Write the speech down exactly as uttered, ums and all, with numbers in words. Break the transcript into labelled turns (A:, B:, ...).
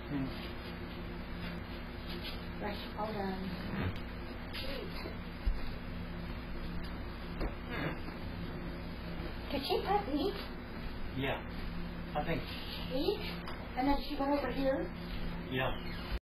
A: Hmm.
B: Right, all done. Did she press eat?
A: Yeah. I think.
B: Eat? And then she went over here?
A: Yeah.